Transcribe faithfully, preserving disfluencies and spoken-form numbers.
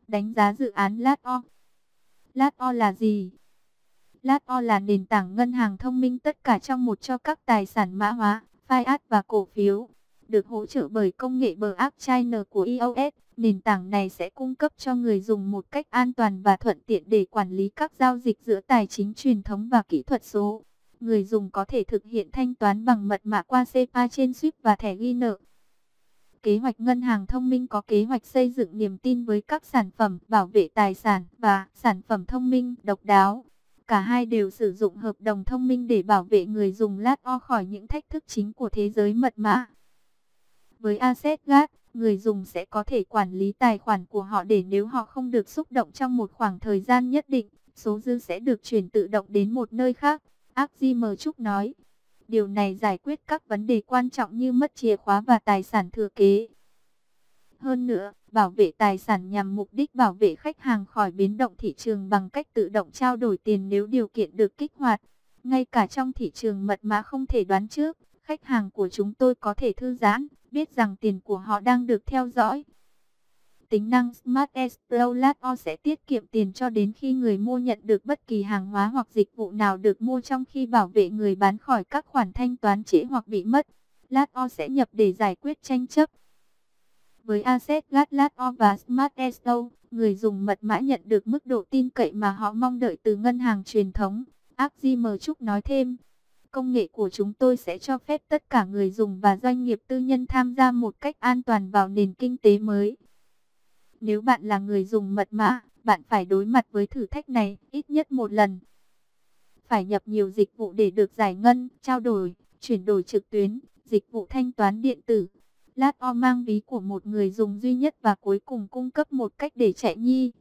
Đánh giá dự án Platio. Platio là gì? Platio là nền tảng ngân hàng thông minh tất cả trong một cho các tài sản mã hóa, fiat và cổ phiếu. Được hỗ trợ bởi công nghệ blockchain của i o ét, nền tảng này sẽ cung cấp cho người dùng một cách an toàn và thuận tiện để quản lý các giao dịch giữa tài chính truyền thống và kỹ thuật số. Người dùng có thể thực hiện thanh toán bằng mật mã qua xê pê a trên Swift và thẻ ghi nợ. Kế hoạch ngân hàng thông minh có kế hoạch xây dựng niềm tin với các sản phẩm bảo vệ tài sản và sản phẩm thông minh độc đáo. Cả hai đều sử dụng hợp đồng thông minh để bảo vệ người dùng Platio khỏi những thách thức chính của thế giới mật mã. Với Asset Guard, người dùng sẽ có thể quản lý tài khoản của họ để nếu họ không được xúc động trong một khoảng thời gian nhất định, số dư sẽ được chuyển tự động đến một nơi khác, Axim Trúc nói. Điều này giải quyết các vấn đề quan trọng như mất chìa khóa và tài sản thừa kế. Hơn nữa, bảo vệ tài sản nhằm mục đích bảo vệ khách hàng khỏi biến động thị trường bằng cách tự động trao đổi tiền nếu điều kiện được kích hoạt. Ngay cả trong thị trường mật mã không thể đoán trước, khách hàng của chúng tôi có thể thư giãn, biết rằng tiền của họ đang được theo dõi. Tính năng Smart Escrow Platio sẽ tiết kiệm tiền cho đến khi người mua nhận được bất kỳ hàng hóa hoặc dịch vụ nào được mua, trong khi bảo vệ người bán khỏi các khoản thanh toán trễ hoặc bị mất. Platio sẽ nhập để giải quyết tranh chấp. Với Asset Guard Platio và Smart Escrow, người dùng mật mã nhận được mức độ tin cậy mà họ mong đợi từ ngân hàng truyền thống, Axim Trúc nói thêm. Công nghệ của chúng tôi sẽ cho phép tất cả người dùng và doanh nghiệp tư nhân tham gia một cách an toàn vào nền kinh tế mới. Nếu bạn là người dùng mật mã, bạn phải đối mặt với thử thách này ít nhất một lần. Phải nhập nhiều dịch vụ để được giải ngân, trao đổi, chuyển đổi trực tuyến, dịch vụ thanh toán điện tử. Platio mang ví của một người dùng duy nhất và cuối cùng cung cấp một cách để chạy nhi.